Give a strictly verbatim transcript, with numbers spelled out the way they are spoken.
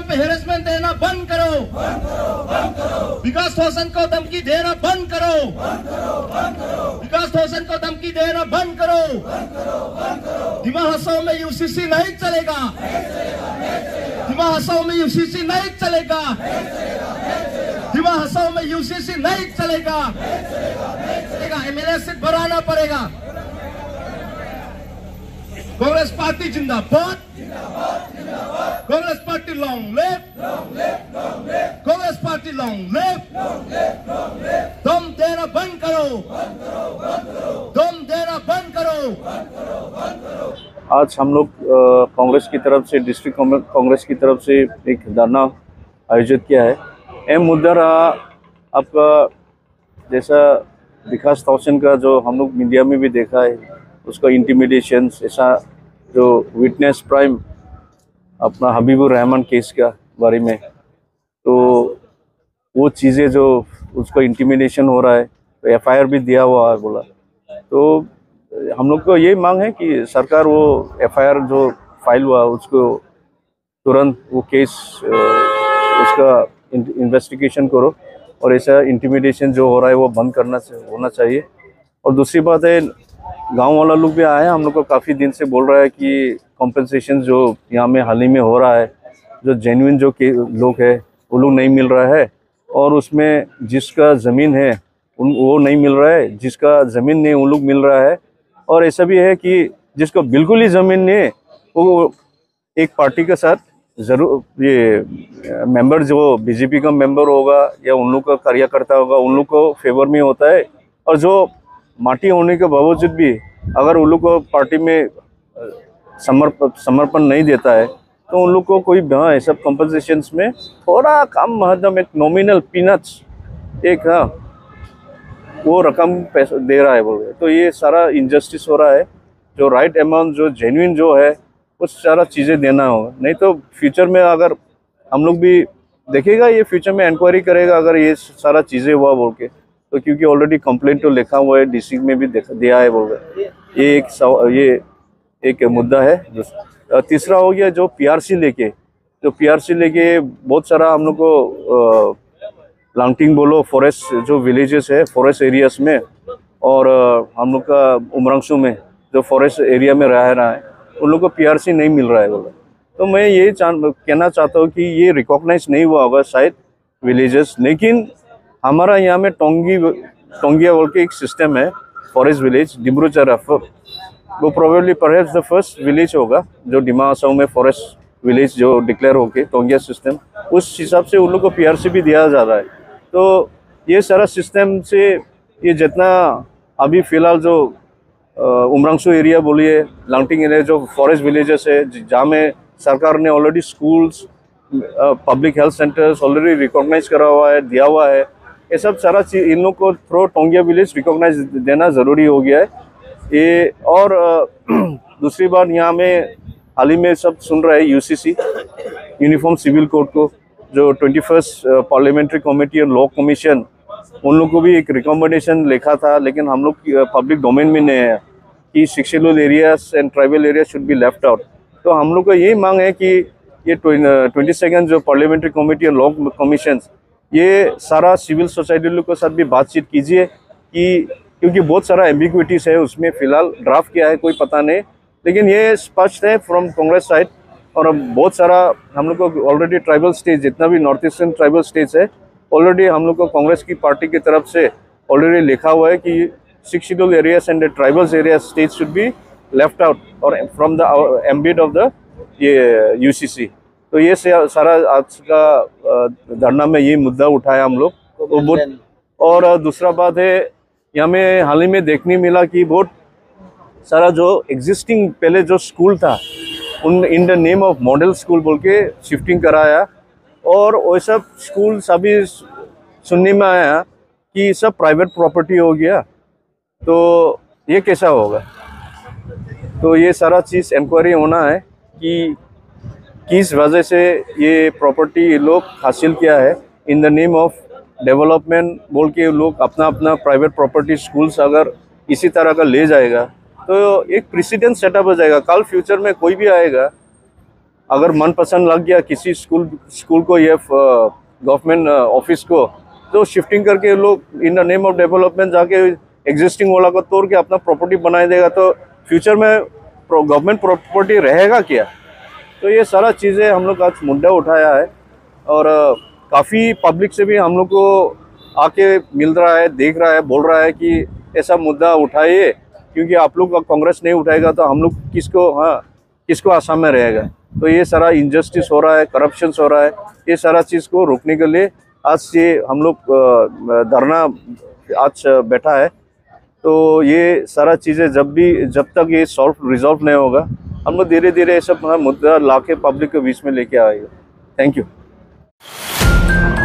नाम पे हेरेसमेंट देना बंद करो, विकास रोशन को धमकी देना बंद करो, विकास रोशन को धमकी देना बंद करो। दिमा हसाओ में यूसीसी नहीं चलेगा, दिमा हसाओ में यूसीसी नहीं चलेगा, दिमा हसाओ में यूसीसी नहीं चलेगा। एमएलए सीट बढ़ाना पड़ेगा। कांग्रेस पार्टी जिंदाबाद, Congress party long live, Congress party long live. दम देना बंद करो, दम देना बंद करो। आज हम लोग कांग्रेस की तरफ से, डिस्ट्रिक्ट कांग्रेस की तरफ से एक धरना आयोजित किया है। अहम मुद्दा रहा आपका, जैसा विकास रोशन का जो हम लोग मीडिया में भी देखा है, उसका इंटिमिडेशन, ऐसा जो विटनेस प्राइम अपना हबीबुर रहमान केस का बारे में, तो वो चीज़ें जो उसको इंटिमिडेशन हो रहा है, तो एफ आई आर भी दिया हुआ है बोला। तो हम लोग को ये मांग है कि सरकार वो एफ आई आर जो फाइल हुआ उसको तुरंत वो केस उसका इन्वेस्टिगेशन करो, और ऐसा इंटिमिडेशन जो हो रहा है वो बंद करना होना चाहिए। और दूसरी बात है, गांव वाला लोग भी आए हैं, हम लोग को काफ़ी दिन से बोल रहा है कि कॉम्पेंसेशन जो यहाँ में हाल ही में हो रहा है, जो जेन्युइन जो के लोग है वो लोग नहीं मिल रहा है, और उसमें जिसका ज़मीन है उन वो नहीं मिल रहा है, जिसका ज़मीन नहीं उन लोग मिल रहा है। और ऐसा भी है कि जिसको बिल्कुल ही ज़मीन नहीं है वो एक पार्टी के साथ ज़रूर, ये मेंबर जो बीजेपी का मेंबर होगा या उन लोग का कार्यकर्ता होगा, उन लोग को फेवर में होता है। और जो माटी होने के बावजूद भी अगर उन लोग को पार्टी में समर्प समर्पण नहीं देता है, तो उन लोग को कोई हाँ सब कंपनसेशंस में थोड़ा कम मतलब एक नॉमिनल पीनट्स एक हाँ वो रकम पैसा दे रहा है बोल रहे। तो ये सारा इनजस्टिस हो रहा है। जो राइट अमाउंट जो जेन्युइन जो है वो सारा चीज़ें देना होगा, नहीं तो फ्यूचर में अगर हम लोग भी देखेगा, ये फ्यूचर में इंक्वायरी करेगा अगर ये सारा चीज़ें हुआ बोल के, तो क्योंकि ऑलरेडी कंप्लेंट तो लिखा हुआ है, डीसी में भी दिया है बोल रहे। ये एक ये एक मुद्दा है। तीसरा हो गया जो पीआरसी लेके, जो पीआरसी लेके बहुत सारा हम लोग को लांगटिंग बोलो, फॉरेस्ट जो विलेजेस है फॉरेस्ट एरियाज में, और हम लोग का उमरंगसू में जो फॉरेस्ट एरिया में रह रहा है, उन लोग को पीआरसी नहीं मिल रहा है बोला। तो मैं ये कहना चाहता हूँ कि ये रिकॉग्नाइज नहीं हुआ होगा शायद विलेजेस, लेकिन हमारा यहाँ में टोंगी टोंगिया बोल के एक सिस्टम है, फॉरेस्ट विलेज डिब्रूचरा, वो probably perhaps the first village होगा जो डिमा हसाओ में फॉरेस्ट विलेज जो डिक्लेयर होके टोंगिया सिस्टम, उस हिसाब से उन लोग को पीआरसी भी दिया जा रहा है। तो ये सारा सिस्टम से ये जितना अभी फ़िलहाल जो उमरंगसू एरिया बोलिए, लांगटिंग एरिया जो फॉरेस्ट विलेजेस है, जहाँ में सरकार ने already schools, public health centres already recognise करा हुआ है, दिया हुआ है, ये सब सारा चीज़ इन लोग को थ्रो टोंगिया विलेज रिकॉग्नाइज देना ज़रूरी हो गया है ये। और दूसरी बात, यहाँ में हाल ही में सब सुन रहे हैं यूसीसी यूनिफॉर्म सिविल कोड को, जो ट्वेंटी फर्स्ट पार्लियामेंट्री कमेटी और लॉ कमीशन, उन लोग को भी एक रिकमेंडेशन लिखा था, लेकिन हम लोग पब्लिक डोमेन में नहीं है कि scheduled areas and tribal area should be left out. तो हम लोग का यही मांग है कि ये ट्वेंटी सेकेंड जो पार्लियामेंट्री कमेटी और लॉ कमीशन, ये सारा सिविल सोसाइटी लोग के साथ भी बातचीत कीजिए, कि क्योंकि बहुत सारा एम्बिग्विटीज है उसमें, फ़िलहाल ड्राफ्ट किया है कोई पता नहीं, लेकिन ये स्पष्ट है फ्रॉम कांग्रेस साइड। और बहुत सारा हम लोग को ऑलरेडी ट्राइबल स्टेट, जितना भी नॉर्थ ईस्टर्न ट्राइबल स्टेट्स है, ऑलरेडी हम लोग को कांग्रेस की पार्टी की तरफ से ऑलरेडी लिखा हुआ है कि six scheduled areas and tribal area states should be left out और from the ambit of the ये यूसीसी। तो ये सारा आज का धरना में ये मुद्दा उठाया हम लोग। और दूसरा बात है, यहाँ में हाल ही में देखने मिला कि बहुत सारा जो एग्जिस्टिंग पहले जो स्कूल था, उन in the name of model school बोल के शिफ्टिंग कराया, और वो सब स्कूल सभी सुनने में आया कि सब प्राइवेट प्रॉपर्टी हो गया। तो ये कैसा होगा? तो ये सारा चीज़ इंक्वायरी होना है कि किस वजह से ये प्रॉपर्टी लोग हासिल किया है in the name of development बोल के। लोग अपना अपना प्राइवेट प्रॉपर्टी स्कूल्स अगर इसी तरह का ले जाएगा तो एक प्रेसिडेंट सेटअप हो जाएगा। कल फ्यूचर में कोई भी आएगा, अगर मन पसंद लग गया किसी स्कूल स्कूल को या गवर्नमेंट ऑफिस को, तो शिफ्टिंग करके लोग in the name of development जाके एग्जिस्टिंग वाला को तोड़ के अपना प्रॉपर्टी बना देगा, तो फ्यूचर में गवर्नमेंट प्रॉपर्टी रहेगा क्या। तो ये सारा चीज़ें हम लोग आज मुद्दा उठाया है और काफ़ी पब्लिक से भी हम लोग को आके मिल रहा है, देख रहा है, बोल रहा है कि ऐसा मुद्दा उठाइए, क्योंकि आप लोग कांग्रेस नहीं उठाएगा तो हम लोग किसको हाँ किसको आसाम में रहेगा। तो ये सारा इनजस्टिस हो रहा है, करप्शन हो रहा है, ये सारा चीज़ को रोकने के लिए आज ये हम लोग धरना आज बैठा है। तो ये सारा चीज़ें जब भी जब तक ये सॉल्व रिजॉल्व नहीं होगा, हम लोग धीरे धीरे ये सब मुद्दा ला के पब्लिक के बीच में लेके आएगा। Thank you.